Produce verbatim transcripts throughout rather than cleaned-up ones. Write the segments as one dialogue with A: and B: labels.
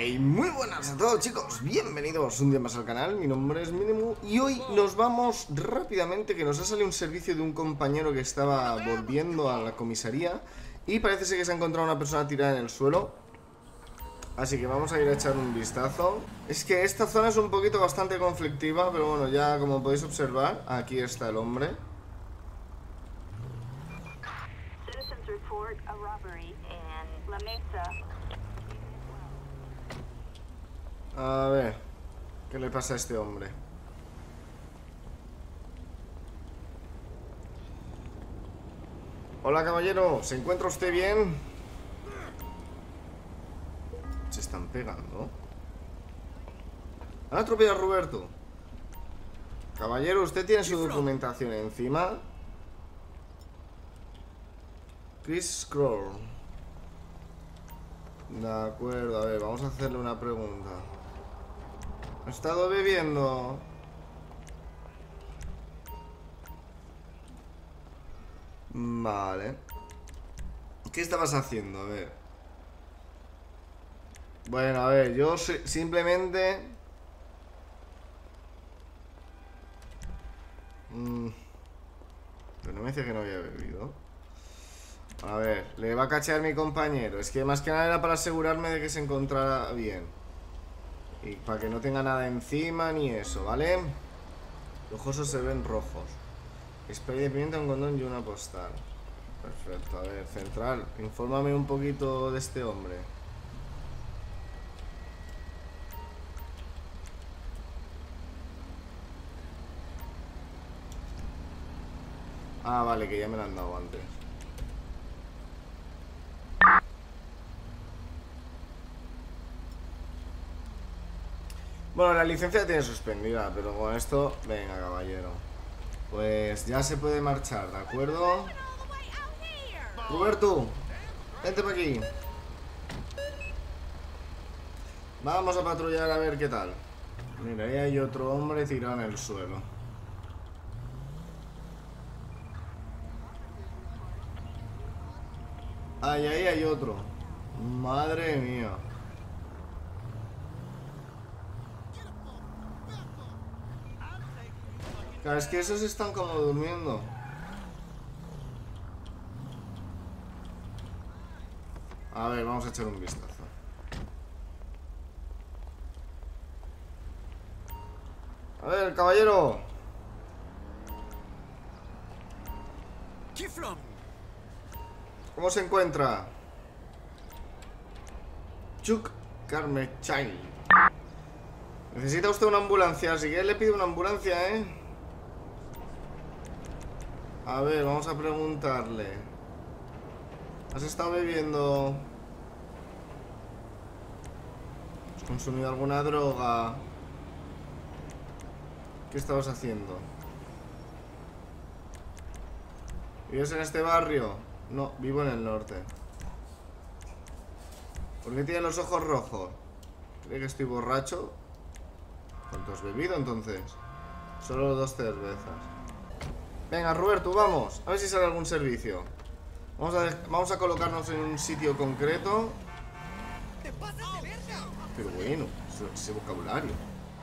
A: Hey, muy buenas a todos, chicos, bienvenidos un día más al canal. Mi nombre es Minemu y hoy nos vamos rápidamente, que nos ha salido un servicio de un compañero que estaba volviendo a la comisaría y parece ser que se ha encontrado una persona tirada en el suelo. Así que vamos a ir a echar un vistazo. Es que esta zona es un poquito bastante conflictiva, pero bueno, ya como podéis observar, aquí está el hombre. A ver, ¿qué le pasa a este hombre? Hola, caballero, ¿se encuentra usted bien? Se están pegando. Han atropellado a Roberto. Caballero, ¿usted tiene su documentación encima? Chris Scroll. De acuerdo, a ver, vamos a hacerle una pregunta. ¿Ha estado bebiendo? Vale. ¿Qué estabas haciendo? A ver. Bueno, a ver, yo simplemente... Mm. Pero no me dice que no había bebido. A ver, le va a cachear mi compañero. Es que más que nada era para asegurarme de que se encontrara bien. Y para que no tenga nada encima ni eso, ¿vale? Los ojos se ven rojos. Spray de pimienta, un condón y una postal. Perfecto, a ver, central, infórmame un poquito de este hombre. Ah, vale, que ya me lo han dado antes. Bueno, la licencia la tiene suspendida, pero con esto... Venga, caballero. Pues ya se puede marchar, ¿de acuerdo? Roberto, vente por aquí. Vamos a patrullar a ver qué tal. Mira, ahí hay otro hombre tirado en el suelo. Ahí, ahí hay otro. Madre mía. Claro, es que esos están como durmiendo. A ver, vamos a echar un vistazo. A ver, caballero. ¿Cómo se encuentra? Chuck Carmechai. Necesita usted una ambulancia, así que le pido una ambulancia, ¿eh? A ver, vamos a preguntarle. ¿Has estado bebiendo? ¿Has consumido alguna droga? ¿Qué estabas haciendo? ¿Vives en este barrio? No, vivo en el norte. ¿Por qué tiene los ojos rojos? ¿Cree que estoy borracho? ¿Cuánto has bebido entonces? Solo dos cervezas. Venga, Roberto, vamos. A ver si sale algún servicio. Vamos a, vamos a colocarnos en un sitio concreto. Pero bueno, ese, ese vocabulario.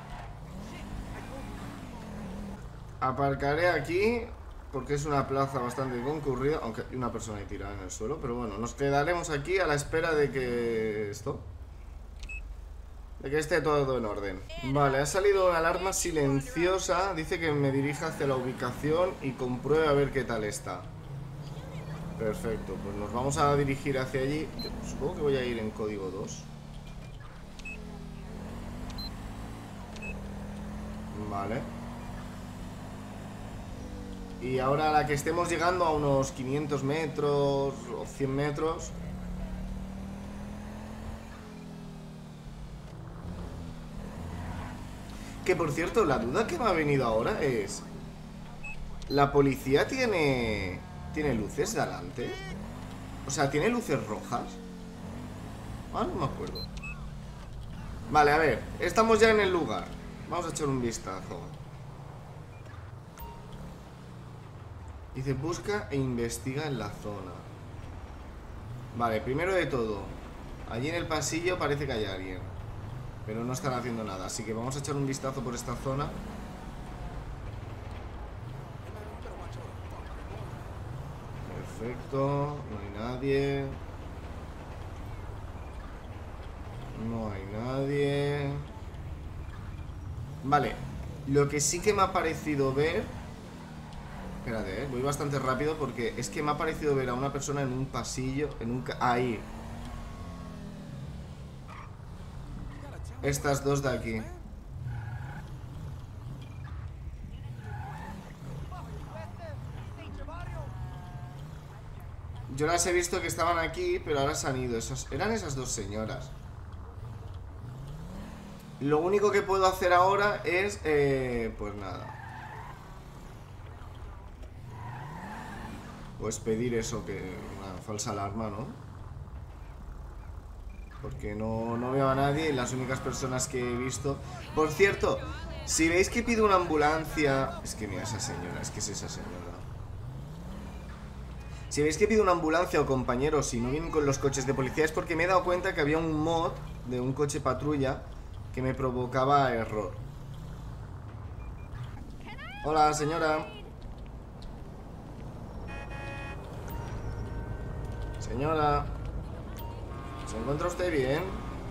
A: Aparcaré aquí porque es una plaza bastante concurrida, aunque hay una persona ahí tirada en el suelo. Pero bueno, nos quedaremos aquí a la espera de que esto... De que esté todo en orden. Vale, ha salido una alarma silenciosa. Dice que me dirija hacia la ubicación y compruebe a ver qué tal está. Perfecto, pues nos vamos a dirigir hacia allí. Yo supongo que voy a ir en código dos. Vale. Y ahora a la que estemos llegando a unos quinientos metros o cien metros... Que por cierto, la duda que me ha venido ahora es... ¿La policía tiene... tiene luces delante? O sea, ¿tiene luces rojas? Ah, no me acuerdo. Vale, a ver, estamos ya en el lugar. Vamos a echar un vistazo. Dice, busca e investiga en la zona. Vale, primero de todo, allí en el pasillo parece que hay alguien. pero no están haciendo nada. Así que vamos a echar un vistazo por esta zona. Perfecto, no hay nadie. No hay nadie. Vale, lo que sí que me ha parecido ver... Espérate, eh, voy bastante rápido porque es que me ha parecido ver a una persona en un pasillo, en un... Ahí. Estas dos de aquí. Yo las he visto que estaban aquí, pero ahora se han ido. Esas, eran esas dos señoras. Lo único que puedo hacer ahora es... Eh, pues nada. Pues pedir eso, que una falsa alarma, ¿no? Porque no, no veo a nadie y las únicas personas que he visto... Por cierto, si veis que pido una ambulancia... Es que mira esa señora, es que es esa señora. Si veis que pido una ambulancia o compañeros y no vienen con los coches de policía, es porque me he dado cuenta que había un mod de un coche patrulla que me provocaba error. Hola, señora. Señora, ¿se encuentra usted bien?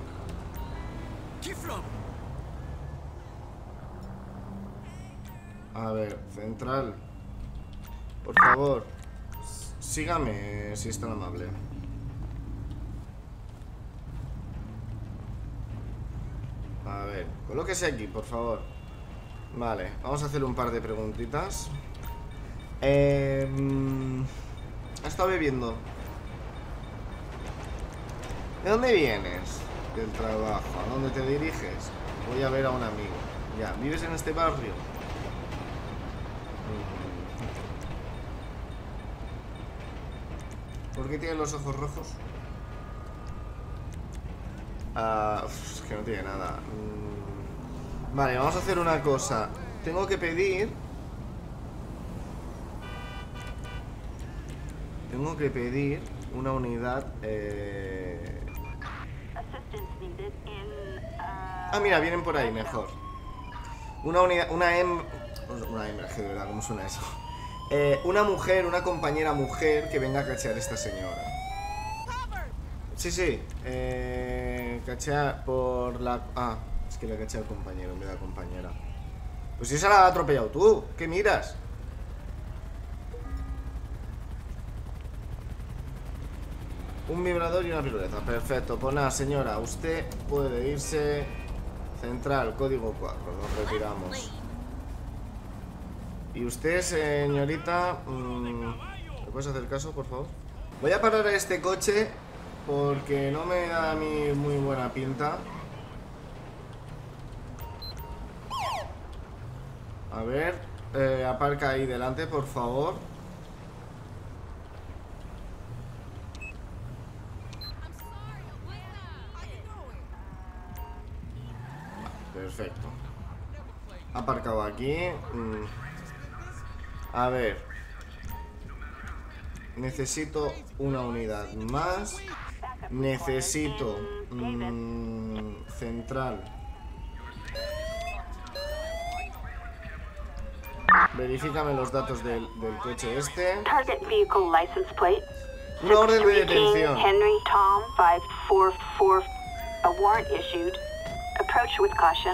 A: A ver, central. Por favor, sígame si es tan amable. A ver, colóquese aquí, por favor. Vale, vamos a hacer un par de preguntitas. Eh, ha estado bebiendo. ¿De dónde vienes? Del trabajo. ¿A dónde te diriges? Voy a ver a un amigo. Ya, ¿vives en este barrio? ¿Por qué tienes los ojos rojos? Ah, es que no tiene nada. Vale, vamos a hacer una cosa. Tengo que pedir... Tengo que pedir una unidad... Eh... Ah, mira, vienen por ahí, mejor. Una unidad, una hembra... Una hembra, que de verdad, ¿cómo suena eso? Eh, una mujer, una compañera mujer que venga a cachear a esta señora. Sí, sí. Eh, cachear por la... Ah, es que le caché al compañero en vez de la compañera. Pues si esa la has atropellado tú, ¿qué miras? Un vibrador y una piruleta, perfecto. Pues nada, señora, usted puede irse. Central, código cuatro, nos retiramos. Y usted, señorita, mmm, ¿me puedes hacer caso, por favor? Voy a parar a este coche porque no me da a mí muy buena pinta. A ver, eh, aparca ahí delante, por favor. Perfecto. Ha aparcado aquí. Mm. A ver. Necesito una unidad más. Necesito mmm, central. Verifícame los datos del, del coche este. Una orden de detención.
B: Henry Tom five four four. A warrant issued. Approach with caution.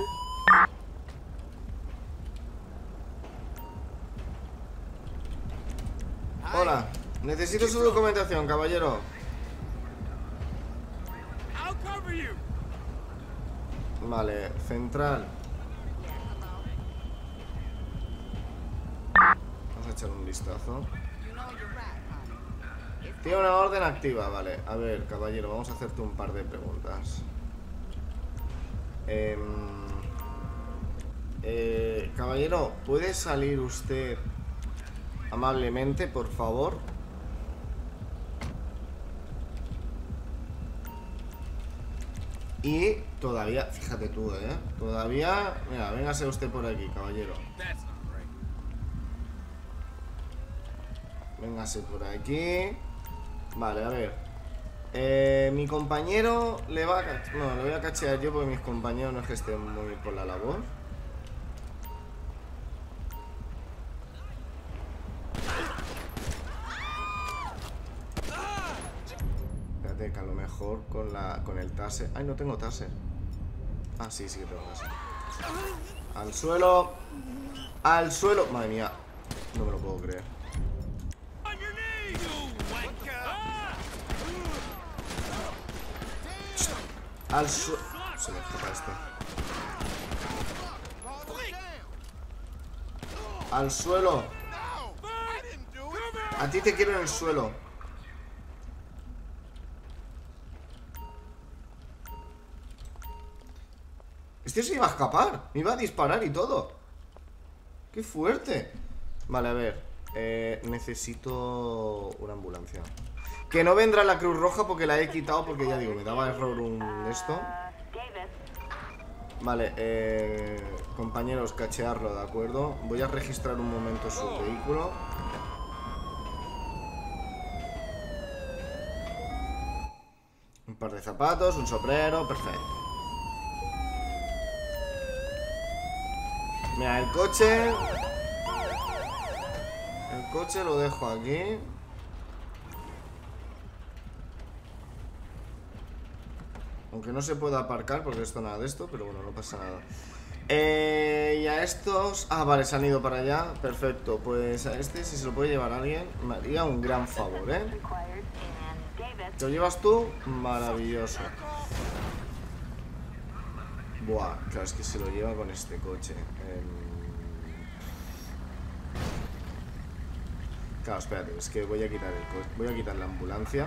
A: Hola, necesito su documentación, caballero. Vale, central. Vamos a echar un vistazo. Tiene una orden activa, vale. A ver, caballero, vamos a hacerte un par de preguntas. Eh, eh, caballero, ¿puede salir usted amablemente, por favor? Y todavía, fíjate tú, ¿eh? Todavía, mira, véngase usted por aquí, caballero. Véngase por aquí. Vale, a ver. Eh, mi compañero le va a... No, le voy a cachear yo porque mis compañeros no es que estén muy por la labor. Espérate que a lo mejor con la con el taser... Ay, no tengo taser. Ah, sí, sí que tengo taser. Al suelo. Al suelo. Madre mía. No me lo puedo creer. Al suelo. Se me escapa este. Al suelo. A ti te quiero en el suelo. Este se iba a escapar. Me iba a disparar y todo. ¡Qué fuerte! Vale, a ver. Eh, necesito una ambulancia. Que no vendrá la Cruz Roja porque la he quitado. Porque ya digo, me daba error un esto. Vale, eh, compañeros, cachearlo, ¿de acuerdo? Voy a registrar un momento su vehículo. Un par de zapatos, un sombrero, perfecto. Mira, el coche. El coche lo dejo aquí. Aunque no se pueda aparcar porque esto nada de esto, pero bueno, no pasa nada. Eh, y a estos... Ah, vale, se han ido para allá. Perfecto, pues a este, si se lo puede llevar alguien, me haría un gran favor, ¿eh? ¿Te lo llevas tú? Maravilloso. Buah, claro, es que se lo lleva con este coche. Eh... Claro, espérate, es que voy a quitar el coche. Voy a quitar la ambulancia.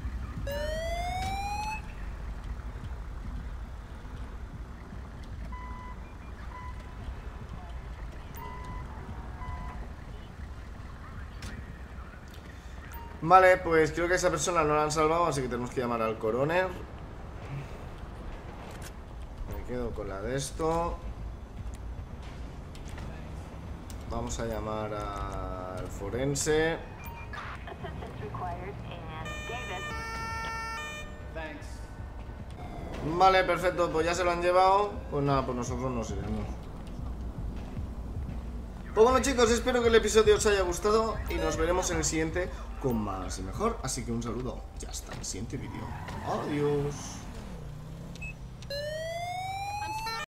A: Vale, pues creo que a esa persona no la han salvado, así que tenemos que llamar al coroner. Me quedo con la de esto. Vamos a llamar al forense. Vale, perfecto, pues ya se lo han llevado. Pues nada, pues nosotros nos iremos. Pues bueno, chicos, espero que el episodio os haya gustado y nos veremos en el siguiente con más y mejor. Así que un saludo y hasta el siguiente vídeo. Adiós.